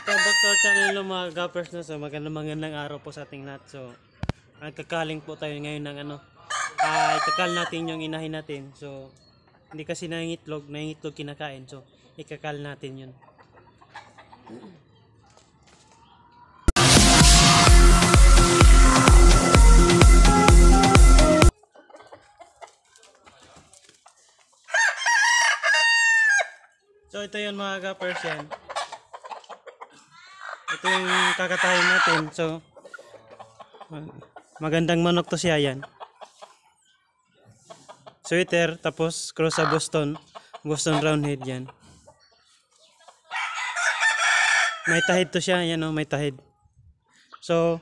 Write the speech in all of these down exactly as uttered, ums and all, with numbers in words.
Welcome back to our channel no, mga gappers no. So magandang magandang araw po sa ating lahat. So nagkakaling po tayo ngayon ng ano, uh, ikakal natin yung inahin natin. So hindi kasi nangingitlog, nangingitlog kinakain. So ikakal natin yun. So ito yun mga gappers yan. Ito yung kakatayin natin. So magandang manok to siya yan. Sweater tapos cross sa Boston. Boston Roundhead yan. May tahid to siya. Yan o, may tahid. So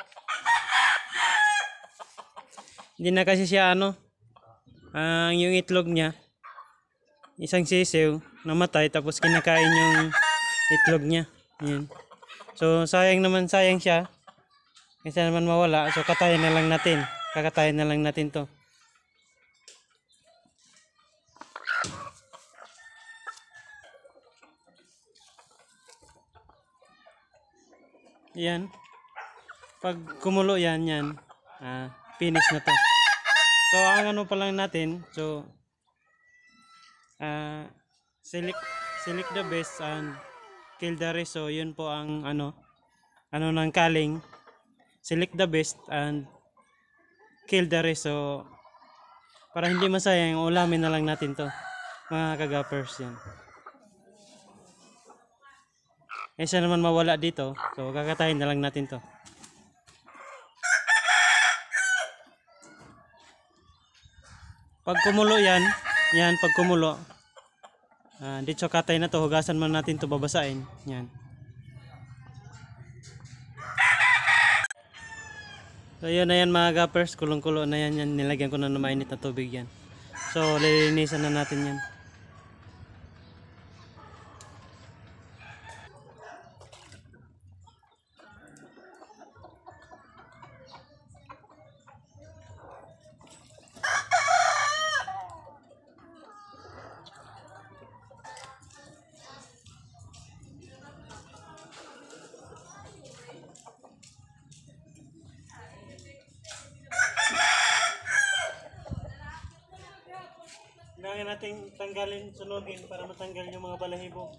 hindi na kasi siya ano. Ang uh, yung itlog niya. Isang sisiw. Namatay tapos kinakain yung itlog niya. Yan. So sayang naman sayang siya. Kasi naman mawala. So katayin na lang natin. Kakatayin na lang natin to. Yan. Pag kumulo yan, yan. Ah, finish na to. So ang ano pa lang natin. So ah, select select the best and kill the rest. So yun po ang ano ano ng kaling. Select the best and kill the rest. So para hindi masayang, ulamin na lang natin to mga kagappers yan. Isa naman mawala dito, so kakatayin na lang natin to. Pag kumulo yan, yan pag kumulo, uh, dito katay na to, hugasan man natin to, babasain yan. So yun na yan mga gappers, kulong-kulo na yan, yan. Nilagyan ko na ng mainit na tubig yan. So lilinisan na natin yan. Kailangan natin tanggalin, sunugin para matanggal yung mga balahibo.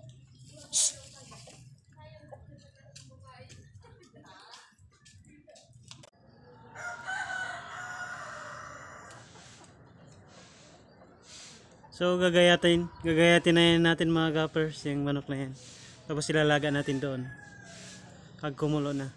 So gagayatin, gagayatin na yan natin mga gappers yung manok na yan. Tapos ilalaga natin doon. Pag kumulo na.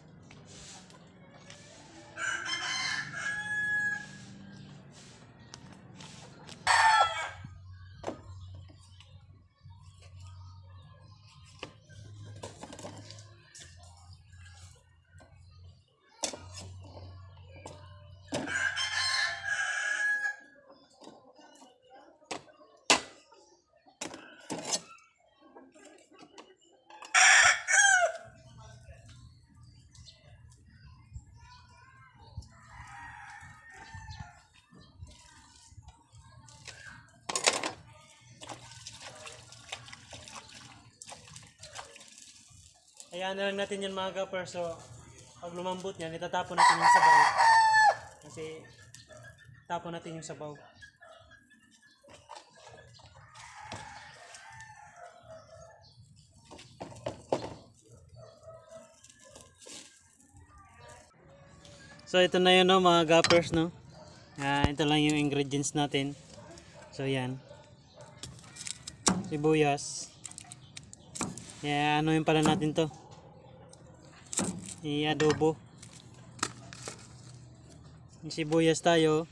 Hayaan na lang natin yan mga gappers. So pag lumambot yan, itatapon natin yung sabaw. Kasi tapon natin yung sabaw. So ito na yun no, mga gappers no. Uh, ito lang yung ingredients natin. So yan. Sibuyas. Yeah, ano yung pala natin to? I-adobo. Yung sibuyas tayo.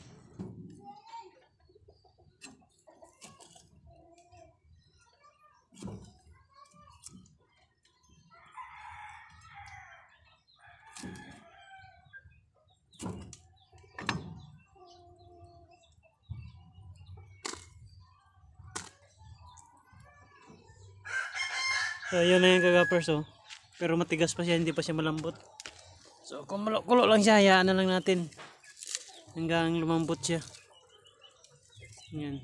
So yun na yung kagappers oh. Pero matigas pa siya, hindi pa siya malambot. So kumulo-kulo lang siya, hayaan na lang natin hanggang lumambot siya. Yan.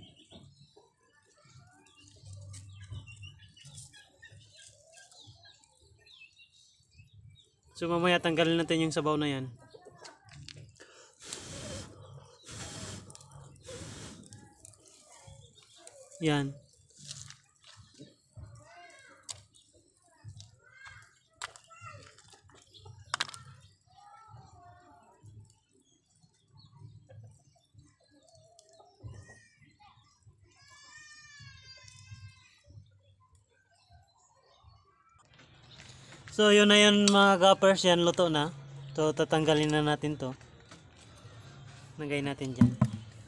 So mamaya tanggalin natin yung sabaw na yan. Yan. So yun na yun mga gappers, yan luto na. So tatanggalin na natin to. Lagay natin dyan.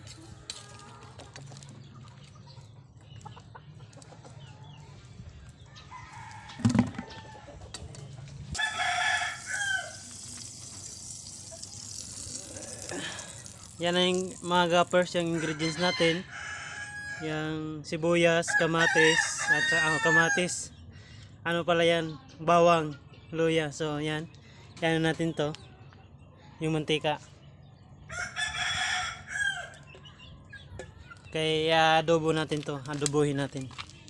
Yan na yung mga gappers, yung ingredients natin. Yung sibuyas, kamatis, at uh, kamatis. Ano pala yan? Bawang, luya. So yan. Yan natin to. Yung mantika. Kaya adobo natin to. Adobohin natin.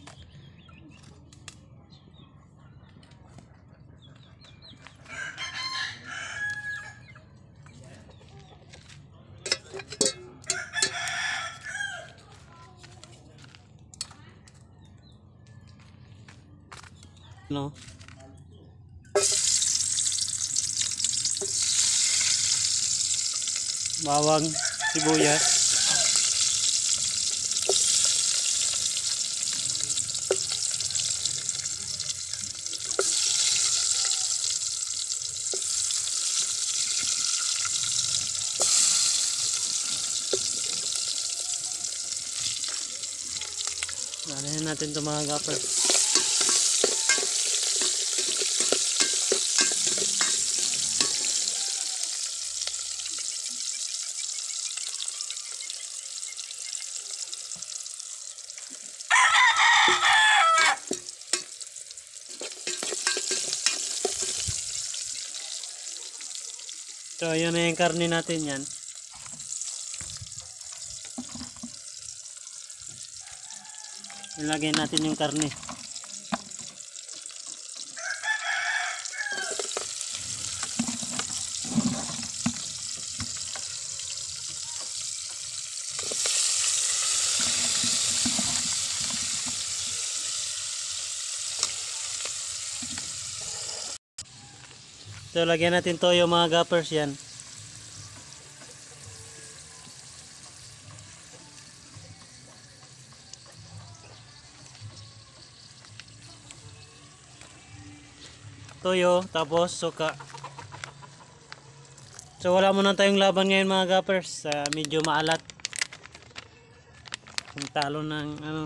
No. Bawang, sibuyas. Lalayan natin ito mga gappers. So, yun na yung karne natin yan. Ilagay natin yung karne. So, lagyan natin toyo mga gappers yan. Toyo, tapos suka. So, wala muna tayong laban ngayon mga gappers. Uh, medyo maalat. Yung talo ng ano.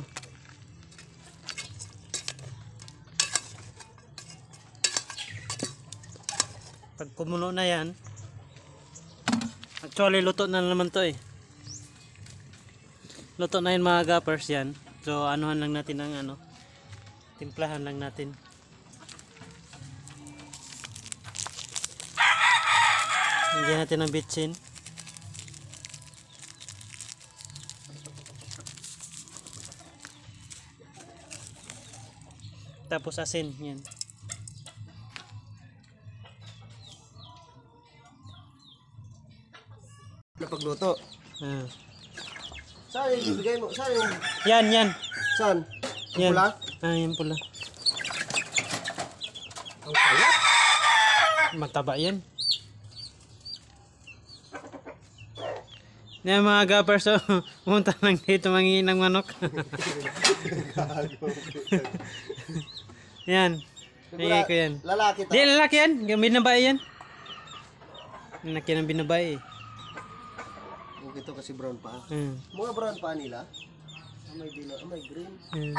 Pag kumulo na yan, actually luto na naman to eh. Luto na yun mga gappers yan. So anuhan lang natin ng ano, timplahan lang natin. Lagyan natin ng bitsin. Tapos asin yan. Na pagluto. Ah. Saan yung ibigay mo? Saan yung... Yan, yan. Saan? Yung Yan. pula? Ah, yan pula. Ang kayat? Mataba yan. Yan mga gappers, so pumunta lang dito mangingin ng manok. Yan. Bigay ko yan. Lalaki to. Di, lalaki yan. Binabae yan. Lalaki ng binabae eh. Ito kasi brown pa. Hmm. Mga brown pa nila. Ah, may dila, ah, may green. Hmm.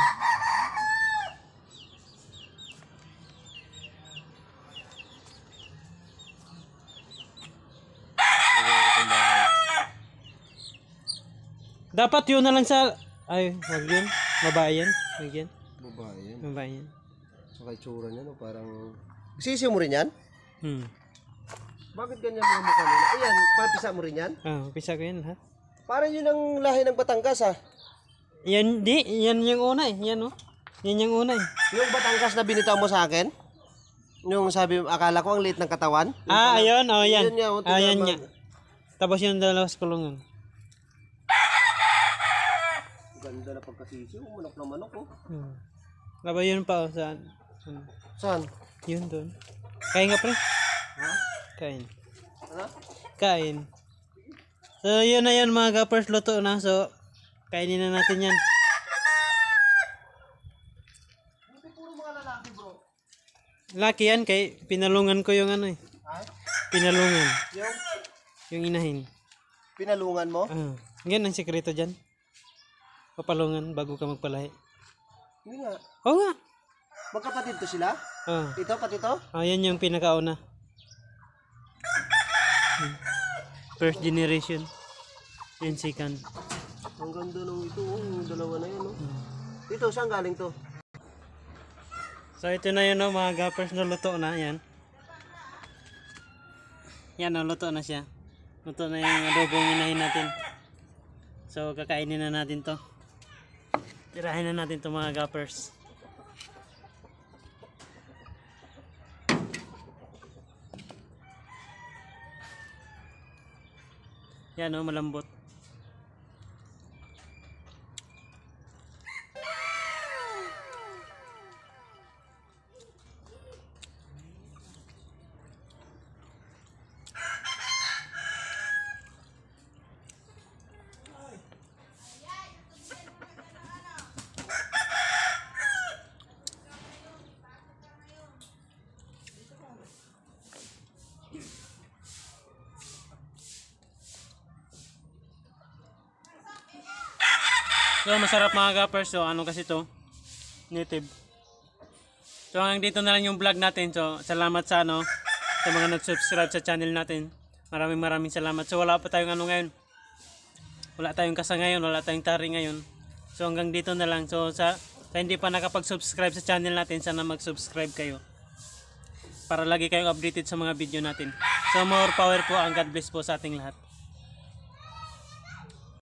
Dapat yun na lang sa... Ay, wag yun. Babae yan. Wag yan. Babae yan. Babae yan. Saka itsura niya, no? Parang... Sisiyo mo rin yan? Hmm. Bakit ganyan mga mukha nila? Ayan, papisa mo rin yan? Ah, pisa ko yan ha. Parang yun ang lahi ng Batangas, ha? Yan di, yan yung una eh. Yan oh. Yan yung una eh. Yung Batangas na binitaw mo sa akin? Yung sabi, akala ko ang liit ng katawan. Yung Ah, pala- ayun, oh, yan. Yun nga, oh, Ah, yan tinama- nga. Tapos yung dalawa sa kulungan. Ganda na pagkasisi. Oh, manok na manok oh. Hmm. Tapos yun pa, oh, saan? Hmm. Saan? Yun doon. Kain nga pre. Ha? Kain. Ano? Kain. So, yun na yan mga gappers, luto na. So, kainin na natin yan. Buti puro mga lalaki bro. Laki yan, kay pinalungan ko yung ano eh. Ay? Pinalungan. Yung Yung inahin. pinalungan mo? Ah, yan ang sikreto dyan. Papalungan bago ka magpalahi. Hindi nga. Oo nga. Magkapatid to sila? Ah, Ito, pati to? ah yan yung pinakauna. Hmm. First generation. Yan second. Ang ganda nung ito oh. Yung dalawa na yun oh. Hmm. Ito, saan galing to? So ito na yun oh, mga gappers na luto na. Yan. Yan oh, luto na siya. Luto na yung adobong inahin natin. So kakainin na natin to. Tirahin na natin to mga gappers. Yan oh, malambot. So masarap mga gappers. So ano kasi to? Native. So hanggang dito na lang yung vlog natin. So salamat sa ano sa mga nag-subscribe sa channel natin. Maraming maraming salamat. So wala pa tayong ano ngayon. Wala tayong kasa ngayon, wala tayong tari ngayon. So hanggang dito na lang. So sa, sa hindi pa nakapag-subscribe sa channel natin, sana mag-subscribe kayo. Para lagi kayong updated sa mga video natin. So more power po, ang God bless po sa ating lahat.